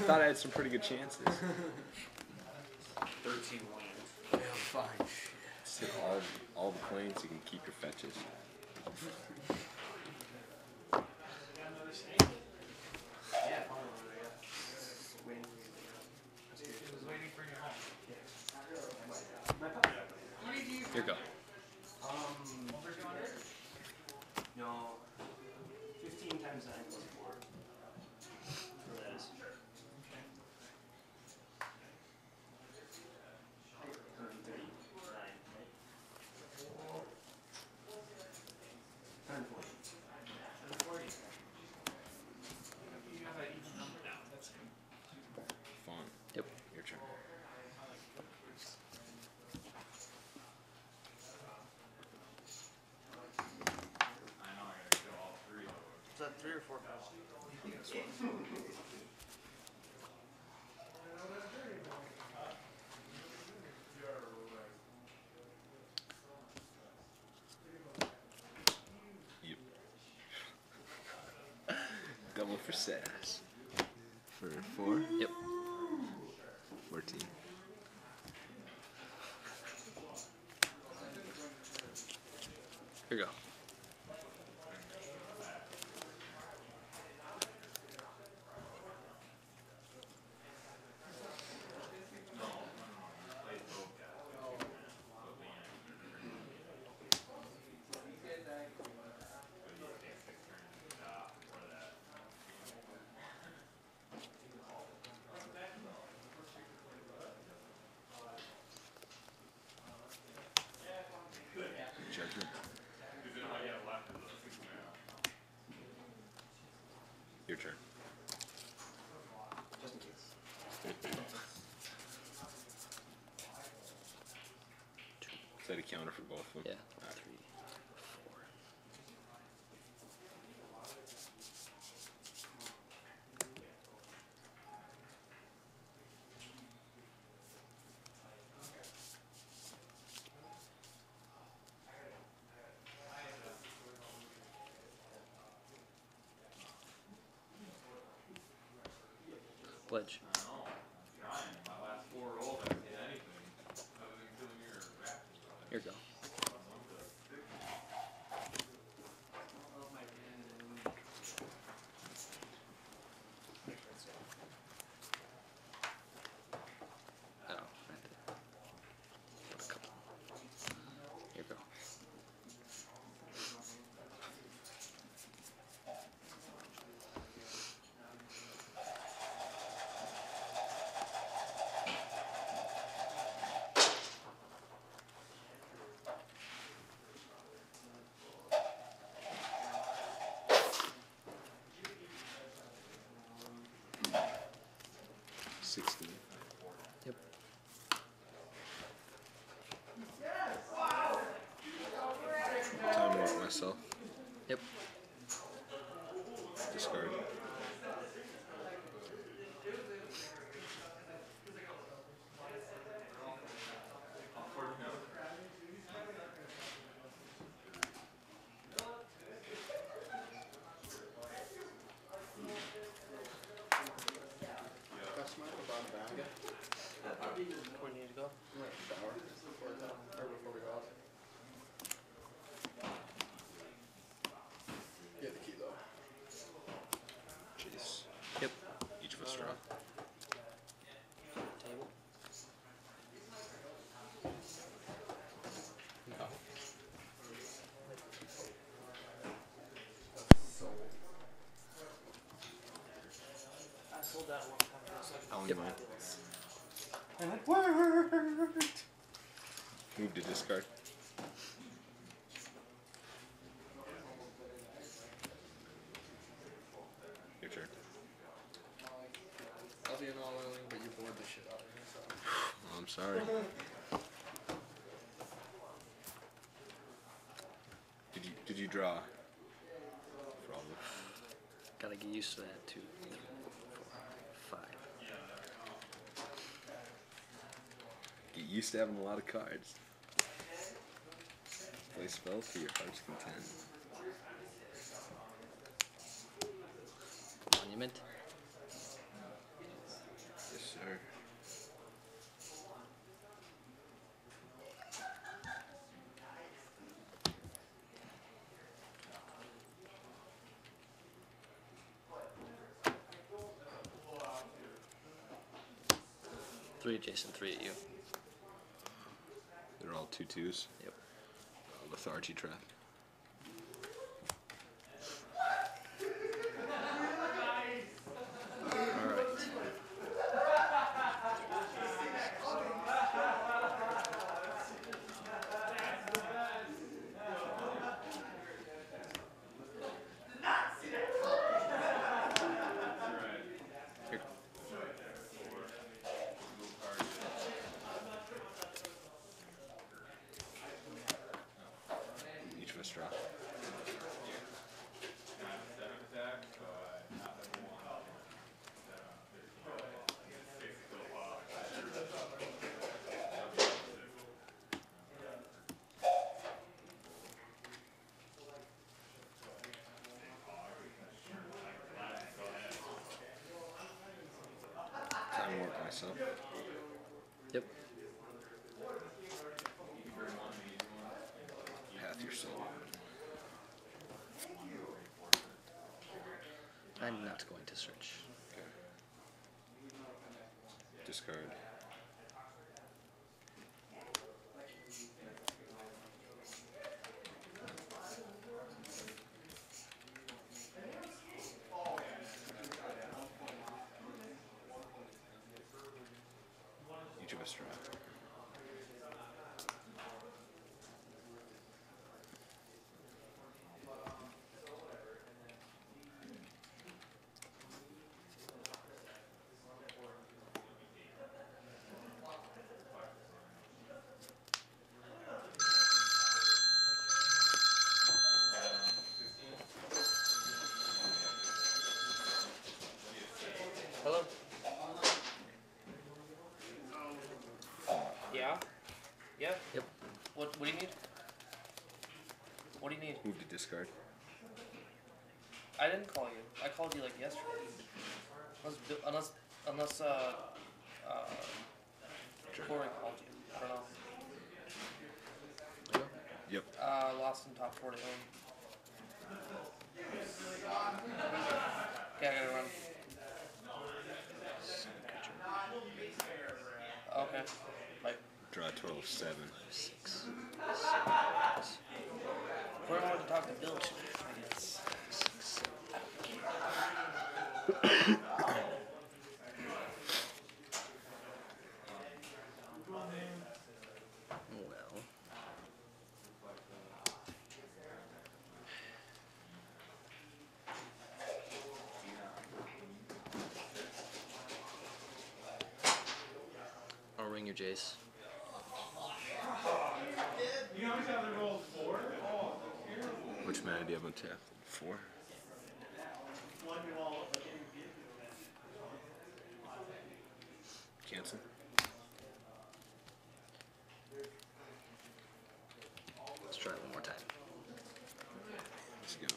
thought I had some pretty good chances. 13 lands. Yeah, fine. Just hit all the planes, you can keep your fetches. Here you go. No. 15 times 9 plus 4. So that is. 139, right? 140. 140. You have an even number now. That's good. Fun. Yep. Your turn. Is that 3 or 4 pounds? Yep. Double for sass. For 4? Yep. 14. Here you go. Judgment. Your turn. Just in case. Is that a counter for both of them? Yeah. Alright. 3, 4. Pledge. Here you go. Oh, right there. Put a couple. Here you go. Yep. Time out myself. Yep. Discard. Before you need to go? Shower. Or before we go out? You have the key though. Jeez. Yep. Each of us draw. Table? No. I sold that one time. How long Yep. am I? And it worked! Move to discard. Your turn. I'll be an all-in, but you bored the shit out of me, so. Oh, I'm sorry. Did you draw? Probably. Gotta get used to that. 2, 3, 4, 5. Get used to having a lot of cards. Play spells to your heart's content. Monument. 3 at Jason, 3 at you. They're all 2/2s. Yep. Lethargy trap. Alright. Here. Each of us draw. Time work myself. Yep. Path your soul. I'm not going to search. Okay. Discard. Each of us draw. Hello? Yeah? Yeah? Yep. What do you need? What do you need? Move to discard. I didn't call you. I called you like yesterday. Unless Corey called you. I don't know. There you go. Yep. Lost in top 4 to him. Okay, I gotta run. Okay. Bye. Draw a total of 7. 6. Corey wanted to talk to Bill, I guess. 6. Well. I'll ring your Jace. Which mana do you have on tap? 4? Cancel. Let's try it one more time. Let's go.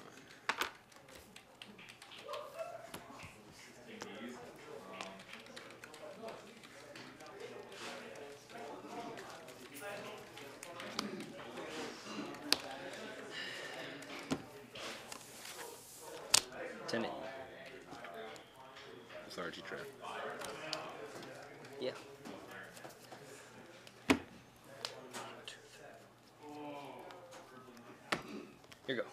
Tenant. Lethargy trap. Yeah. Here you go.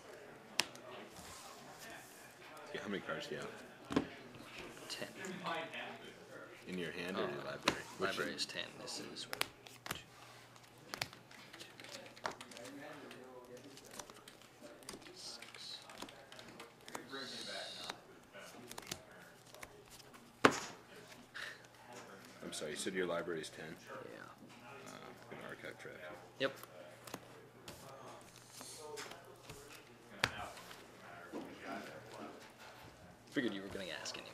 Yeah, how many cards do you have? 10. In your hand or Oh, in your library? Which Library one? is 10. This is 1, 2, 6. I'm sorry, you said your library is 10? Yeah. An archive trap. Yep. Figured you were going to ask anyway.